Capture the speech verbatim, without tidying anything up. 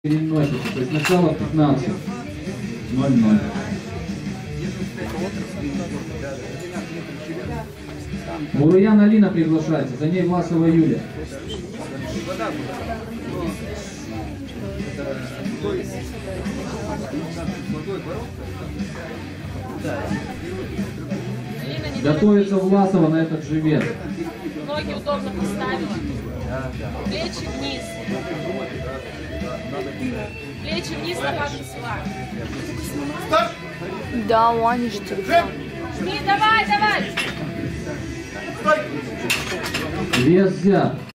переносится, то есть начало пятнадцать ноль ноль. Буруян Алина приглашается, за ней Власова Юля. Готовится Власова на этот же вес. Ноги удобно поставить. Плечи вниз. Плечи вниз, лопатки сюда. Да, Ваниш, телефон. Жми, давай, давай. Вес взят.